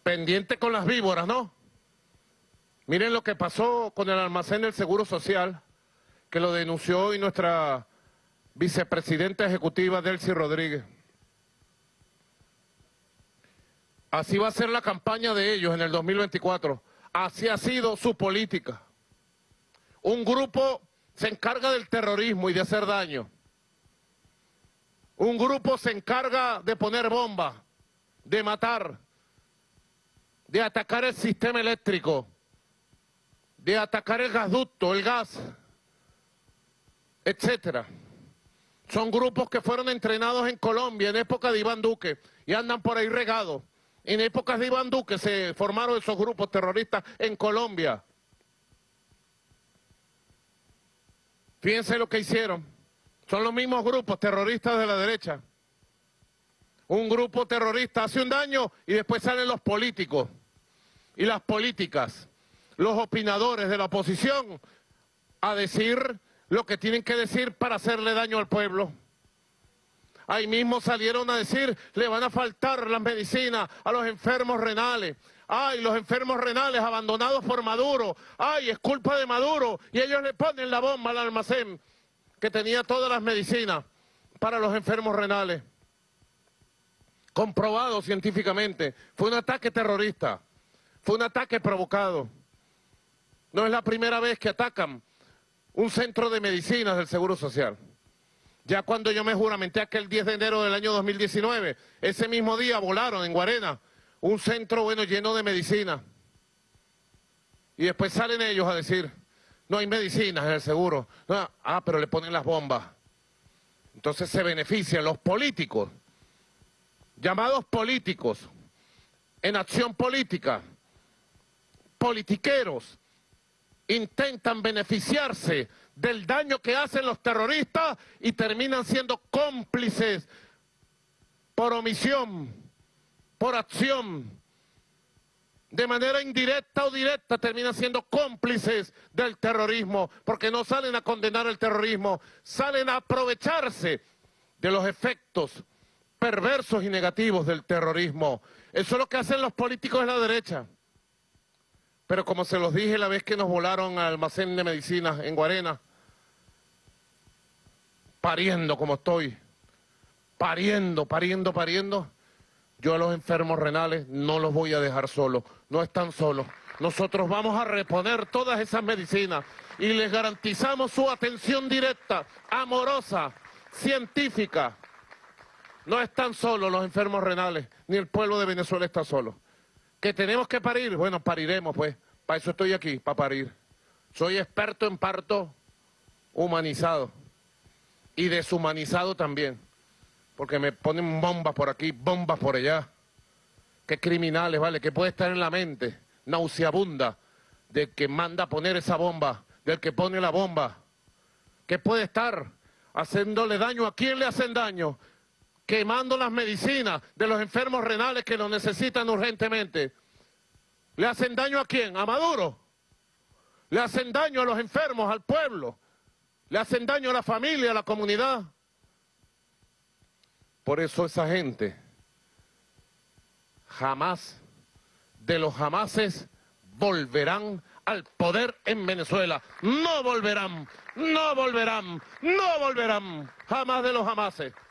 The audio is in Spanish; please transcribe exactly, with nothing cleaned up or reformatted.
pendiente con las víboras, ¿no? Miren lo que pasó con el almacén del Seguro Social, que lo denunció hoy nuestra vicepresidenta ejecutiva, Delcy Rodríguez. Así va a ser la campaña de ellos en el dos mil veinticuatro. Así ha sido su política. Un grupo se encarga del terrorismo y de hacer daño. Un grupo se encarga de poner bombas, de matar, de atacar el sistema eléctrico, de atacar el gasducto, el gas, etcétera. Son grupos que fueron entrenados en Colombia en época de Iván Duque y andan por ahí regados. En épocas de Iván Duque se formaron esos grupos terroristas en Colombia. Fíjense lo que hicieron. Son los mismos grupos terroristas de la derecha. Un grupo terrorista hace un daño y después salen los políticos y las políticas, los opinadores de la oposición, a decir lo que tienen que decir para hacerle daño al pueblo. Ahí mismo salieron a decir, le van a faltar las medicinas a los enfermos renales. Ay, los enfermos renales abandonados por Maduro. Ay, es culpa de Maduro. Y ellos le ponen la bomba al almacén que tenía todas las medicinas para los enfermos renales. Comprobado científicamente. Fue un ataque terrorista. Fue un ataque provocado. No es la primera vez que atacan un centro de medicinas del Seguro Social. Ya cuando yo me juramenté aquel diez de enero del año dos mil diecinueve, ese mismo día volaron en Guarena un centro bueno lleno de medicina. Y después salen ellos a decir, no hay medicinas en el seguro. No, ah, pero le ponen las bombas. Entonces se benefician los políticos, llamados políticos, en acción política, politiqueros, intentan beneficiarse del daño que hacen los terroristas y terminan siendo cómplices por omisión, por acción, de manera indirecta o directa terminan siendo cómplices del terrorismo, porque no salen a condenar el terrorismo, salen a aprovecharse de los efectos perversos y negativos del terrorismo. Eso es lo que hacen los políticos de la derecha. Pero como se los dije la vez que nos volaron al almacén de medicinas en Guarena, pariendo como estoy, pariendo, pariendo, pariendo, yo a los enfermos renales no los voy a dejar solos, no están solos. Nosotros vamos a reponer todas esas medicinas y les garantizamos su atención directa, amorosa, científica. No están solos los enfermos renales, ni el pueblo de Venezuela está solo. ¿Que tenemos que parir? Bueno, pariremos pues, para eso estoy aquí, para parir. Soy experto en parto humanizado y deshumanizado también, porque me ponen bombas por aquí, bombas por allá. Qué criminales, ¿vale? Que puede estar en la mente nauseabunda del que manda a poner esa bomba, del que pone la bomba. ¿Qué puede estar haciéndole daño? ¿A quién le hacen daño? Quemando las medicinas de los enfermos renales que lo necesitan urgentemente. ¿Le hacen daño a quién? ¿A Maduro? ¿Le hacen daño a los enfermos, al pueblo? ¿Le hacen daño a la familia, a la comunidad? Por eso esa gente jamás, de los jamases, volverán al poder en Venezuela. No volverán, no volverán, no volverán, jamás de los jamases.